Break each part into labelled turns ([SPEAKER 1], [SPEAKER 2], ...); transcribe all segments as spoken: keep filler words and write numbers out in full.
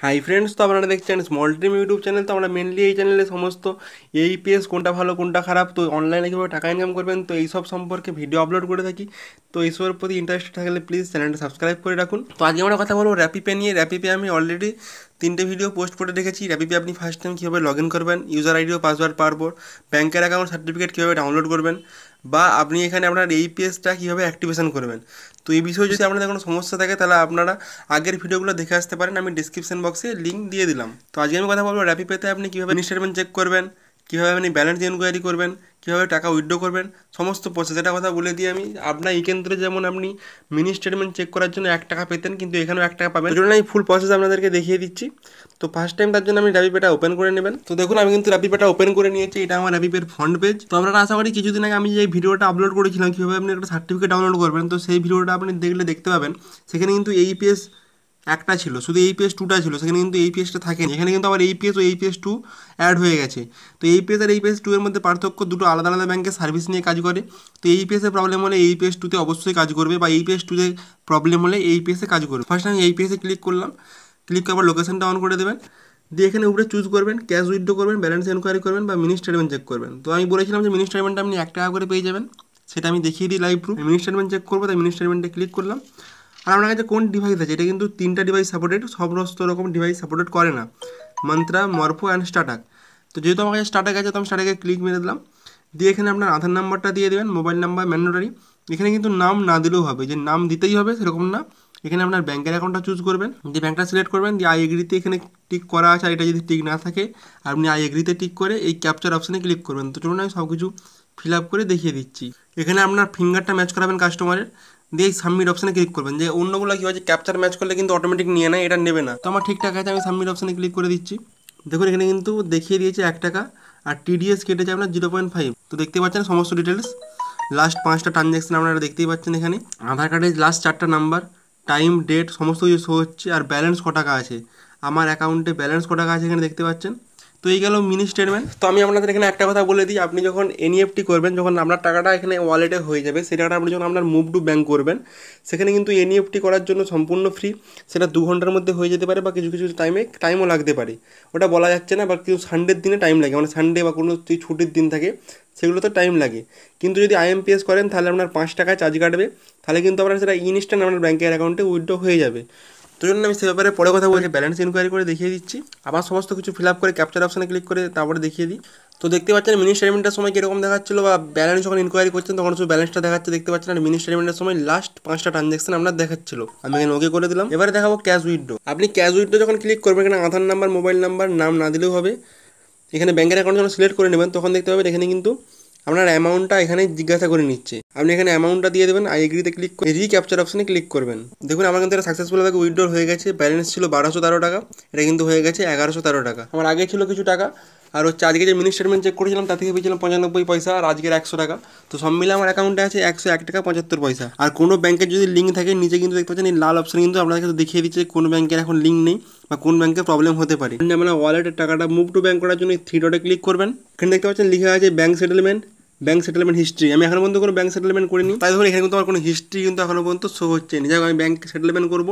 [SPEAKER 1] Hi friends, তো আপনারা দেখছেন স্মল ড্রিম ইউটিউব চ্যানেল। তো আমরা মেনলি এই চ্যানেলে সমস্ত এইপিএস কোনটা ভালো কোনটা খারাপ, তো অনলাইনে কীভাবে টাকা ইনকাম করবেন, তো এইসব সম্পর্কে ভিডিও আপলোড করে থাকি। তো এইসবের প্রতি ইন্টারেস্টেড থাকলে প্লিজ চ্যানেলটা সাবস্ক্রাইব করে রাখুন। তো আজকে আমরা কথা বলবো র্যাপিপে নিয়ে। র্যাপিপে আমি অলরেডি তিনটে ভিডিও পোস্ট করে রেখেছি। র্যাপিপে আপনি ফার্স্ট টাইম কীভাবে লগ ইন করবেন, ইউজার আইডি ও পাসওয়ার্ড পাওয়ার পর ব্যাঙ্কের অ্যাকাউন্ট সার্টিফিকেট কীভাবে ডাউনলোড করবেন, বা আপনি এখানে আপনার এইপিএসটা কীভাবে অ্যাক্টিভেশন করবেন। তো এই বিষয়ে যদি আপনাদের কোনো সমস্যা থাকে তাহলে আপনারা আগের ভিডিওগুলো দেখে আসতে পারেন, আমি ডিসক্রিপশন বক্সে লিঙ্ক দিয়ে দিলাম। তো আজকে আমি কথা বলবো র্যাপিপেতে আপনি কীভাবে স্টেটমেন্ট চেক করবেন, কীভাবে আপনি ব্যালেন্স ইনকোয়ারি করবেন, কীভাবে টাকা উইথড্র করবেন, সমস্ত প্রসেস এটা কথা বলে দিয়ে আমি আপনার এই কেন্দ্রে যেমন আপনি মিনি স্টেটমেন্ট চেক করার জন্য এক টাকা পেতেন, কিন্তু এখানেও এক টাকা পাবেন। এই জন্য আমি ফুল প্রসেস আপনাদেরকে দেখিয়ে দিচ্ছি। তো ফার্স্ট টাইম তার জন্য আমি র্যাপিপেটা ওপেন করে নেবেন। তো দেখুন আমি কিন্তু র্যাপিপেটা ওপেন করে নিয়েছি, এটা আমার র্যাপিপের ফ্রন্ট পেজ। তো আপনারা আশা করি কিছুদিন আগে আমি যে ভিডিওটা আপলোড করেছিলাম কীভাবে আপনি একটা সার্টিফিকেট ডাউনলোড করবেন, তো সেই ভিডিওটা আপনি দেখলে দেখতে পাবেন সেখানে কিন্তু এইপিএস একটা ছিল, শুধু এইপিএস টুটা ছিল, সেখানে কিন্তু এইপিএসটা থাকেনি। এখানে কিন্তু আবার এইপিএস ও এইপিএস টু অ্যাড হয়ে গেছে। তো এইপিএস আর এইপিএস টু এর মধ্যে পার্থক্য, দুটো আলাদা আলাদা ব্যাংকের সার্ভিস নিয়ে কাজ করে। তো এইপিএসের প্রবলেম হলে এইপিএস টুতে অবশ্যই কাজ করবে, বা এইপিএস টুতে প্রবলেম হলে এইপিএসে কাজ করবে। ফার্স্ট আমি এইপিএসে ক্লিক করলাম, ক্লিক করার লোকেশনটা অন করে দেবেন, দিয়ে এখানে উপরে চুজ করবেন ক্যাশ উইথড্র করবেন, ব্যালেন্স এনকোয়ারি করবেন, বা মিনি স্টেটমেন্ট চেক করবেন। তো আমি বলেছিলাম যে মিনি স্টেটমেন্টটা আপনি এক টাকা করে পেয়ে যাবেন, সেটা আমি দেখিয়ে দিই live proof. Mini statement check করবো, তাই মিনি স্টেটমেন্টে ক্লিক করলাম। আর আপনার কাছে কোন ডিভাইস আছে, এটা কিন্তু তিনটা ডিভাইস সাপোর্টেড, সমস্ত রকম ডিভাইস সাপোর্টেড করে না, মন্ত্রা, মরফো অ্যান্ড স্টার্টাক। তো যেহেতু আমার কাছে স্টার্টাক আছে তো আমি স্টার্টাকে ক্লিক মেরে দিলাম, দিয়ে এখানে আপনার আধার নাম্বারটা দিয়ে দেবেন, মোবাইল নাম্বার ম্যান্ডেটরি। এখানে কিন্তু নাম না দিলেও হবে, যে নাম দিতেই হবে সেরকম না। এখানে আপনার ব্যাঙ্কের অ্যাকাউন্টটা চুজ করবেন, দিয়ে ব্যাঙ্কটা সিলেক্ট করবেন, দিয়ে আই এগ্রিতে এখানে টিক করা আছে, আর এটা যদি টিক না থাকে আপনি আই এগ্রিতে টিক করে এই ক্যাপচার অপশানে ক্লিক করবেন। তো চলুন আমি সব কিছু ফিল আপ করে দেখিয়ে দিচ্ছি। এখানে আপনার ফিঙ্গারটা ম্যাচ করাবেন কাস্টমারের, দিয়ে সাবমিট অপশানে ক্লিক করবেন। যে অন্যগুলো কী হয়, ক্যাপচার ম্যাচ করলে কিন্তু অটোমেটিক নিয়ে নেয়, এটা নেবে না। তো আমার ঠিকঠাক আছে, আমি সাবমিট অপশানে ক্লিক করে দিচ্ছি। দেখুন এখানে কিন্তু দেখিয়ে দিয়েছে এক টাকা, আর টিডিএস কেটেছে আপনার জিরো পয়েন্ট ফাইভ। তো দেখতে পাচ্ছেন সমস্ত ডিটেলস, লাস্ট পাঁচটা ট্রানজ্যাকশন আপনারা দেখতেই পাচ্ছেন। এখানে আধার কার্ডের লাস্ট চারটা নাম্বার, টাইম, ডেট সমস্ত কিছু শো হচ্ছে, আর ব্যালেন্স ক টাকা আছে, আমার অ্যাকাউন্টে ব্যালেন্স ক টাকা আছে এখানে দেখতে পাচ্ছেন। তো এই গেল মিনি স্টেটমেন্ট। তো আমি আপনাদের এখানে একটা কথা বলে দিই, আপনি যখন এনইএফটি করবেন, যখন আপনার টাকাটা এখানে ওয়ালেটে হয়ে যাবে, সেই টাকাটা আপনি যখন আপনার মুভ টু ব্যাঙ্ক করবেন, সেখানে কিন্তু এনইএফটি করার জন্য সম্পূর্ণ ফ্রি। সেটা দু ঘন্টার মধ্যে হয়ে যেতে পারে, বা কিছু কিছু টাইমে টাইমও লাগতে পারে, ওটা বলা যাচ্ছে না। বা কিছু সানডের দিনে টাইম লাগে, মানে সানডে বা কোনো যদি ছুটির দিন থাকে সেগুলোতে টাইম লাগে। কিন্তু যদি আইএমপিএস করেন তাহলে আপনার পাঁচ টাকায় চার্জ কাটবে, তাহলে কিন্তু আপনার সেটা ইনস্ট্যান্ট আপনার ব্যাঙ্কের অ্যাকাউন্টে উইথড্র হয়ে যাবে। তো জন্য আমি সে ব্যাপারে পরে কথা বলছি, ব্যালেন্স ইনকোয়ারি করে দেখিয়ে দিচ্ছি। আবার সমস্ত কিছু ফিল আপ করে ক্যাপচার অপশানে ক্লিক করে তারপরে দেখিয়ে দিই। তো দেখতে পাচ্ছেন মিনি স্টেটমেন্টের সময় কীরকম দেখাচ্ছিলো, বা ব্যালেন্স যখন ইনকোয়ারি করছেন তখন শুধু ব্যালেন্সটা দেখাচ্ছে দেখতে পাচ্ছেন, আর মিনি স্টেটমেন্টের সময় লাস্ট পাঁচটা ট্রানজ্যাকশন আপনার দেখাচ্ছিল। আমি এখানে ওকে করে দিলাম। এবারে দেখাবো ক্যাশ উইথড্র। আপনি ক্যাশ উইথড্র যখন ক্লিক করবেন, এখানে আধার নাম্বার, মোবাইল নাম্বার, নাম না দিলেও হবে। এখানে ব্যাঙ্কের অ্যাকাউন্ট যখন সিলেক্ট করে নেবেন তখন দেখতে পাবেন এখানে কিন্তু আপনার অ্যামাউন্টটা এখানে জিজ্ঞাসা করে নিচ্ছে। আপনি এখানে অ্যামাউন্টটা দিয়ে দেবেন, আই এগ্রিতে ক্লিক করে রি ক্যাপচার অপশানে ক্লিক করবেন। দেখুন আমার কিন্তু এটা সাকসেসফুলভাবে উইথড্র হয়ে গেছে। ব্যালেন্স ছিল বারোশো তেরো টাকা, এটা কিন্তু হয়ে গেছে এগারোশো তেরো টাকা। আমার আগে ছিল কিছু টাকা, আর হচ্ছে আজকে যে মিনি স্টেটমেন্ট চেক করেছিলাম তার থেকে পেয়েছিলাম পঁচানব্বই পয়সা, আর আজকের একশো টাকা। তো সব মিলে আমার অ্যাকাউন্টে আছে একশো এক টাকা পঁচাত্তর পয়সা। আর কোনো ব্যাংকের যদি লিঙ্ক থাকে নিচে কিন্তু দেখতে পাচ্ছেন এই লাল অপশান কিন্তু আপনাদেরকে দেখিয়ে দিচ্ছে কোন ব্যাংকের এখন লিঙ্ক নেই, বা কোন ব্যাংকে প্রবলেম হতে পারে। আমরা ওয়ালেটের টাকাটা মুভ টু ব্যাঙ্ক করার জন্য থ্রি ডটে ক্লিক করবেন। এখানে দেখতে পাচ্ছেন লিখে আছে bank settlement, bank settlement history. আমি এখনো পর্যন্ত কোনো ব্যাঙ্ক সেটেলমেন্ট করিনি, তাই ধরুন এখানে কিন্তু আমার কোনো হিস্ট্রি কিন্তু এখনো পর্যন্ত শো হচ্ছে না। যাই হোক আমি ব্যাঙ্ক সেটেলমেন্ট করবো,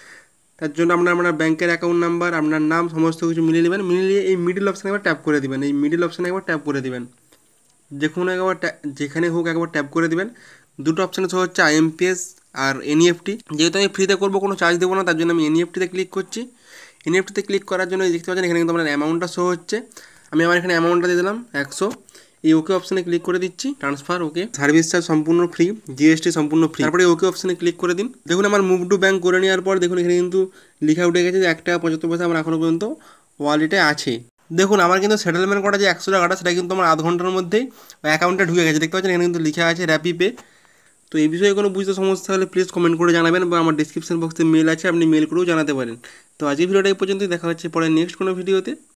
[SPEAKER 1] তার জন্য আপনার আপনার ব্যাঙ্কের অ্যাকাউন্ট নাম্বার, আপনার নাম সমস্ত কিছু মিলিয়ে নেবেন। মিলিয়ে এই মিডিল অপশানে একবার ট্যাপ করে দেবেন, এই মিডিল অপশানে একবার ট্যাপ করে দেবেন, যে কোনো একবার যেখানে হোক একবার ট্যাপ করে দেবেন। দুটো অপশানে শো হচ্ছে আইএমপিএস আর এনইএফটি। যেহেতু আমি ফ্রিতে করবো, কোনো চার্জ দেবো না, তার জন্য আমি এনইএফটিতে ক্লিক করছি। এনইএফটিতে ক্লিক করার জন্য দেখতে পাচ্ছেন এখানে কিন্তু আপনার অ্যামাউন্টটা শো হচ্ছে। আমি আমার এখানে অ্যামাউন্টটা দিয়ে দিলাম একশো। এই ওকে অপশানে ক্লিক করে দিচ্ছি, ট্রান্সফার ওকে। সার্ভিস চার্জ সম্পূর্ণ ফ্রি, জিএসটি সম্পূর্ণ ফ্রি। তারপরে ওকে অপশানে ক্লিক করে দিন। দেখুন আমার মুভ টু ব্যাঙ্ক করে নেওয়ার পর দেখুন এখানে কিন্তু লেখা উঠে গেছে যে এক টাকা পঁচাত্তর পয়সা আমার এখনও পর্যন্ত ওয়ালেটে আছে। দেখুন আমার কিন্তু সেটেলমেন্ট করা যে একশো টাকাটা, সেটা কিন্তু আমার আধ ঘন্টার মধ্যেই অ্যাকাউন্টে ঢুকে গেছে। দেখতে পাচ্ছেন এখানে কিন্তু লেখা আছে র্যাপিপে। তো এই বিষয়ে কোনো বুঝতে সমস্যা হলে প্লিজ কমেন্ট করে জানাবেন, বা আমার ডিসক্রিপশন বক্সে মেল আছে, আপনি মেল করেও জানাতে পারেন। তো আজকের ভিডিওটা এই পর্যন্তই, দেখা হচ্ছে পরে নেক্সট কোনো ভিডিওতে।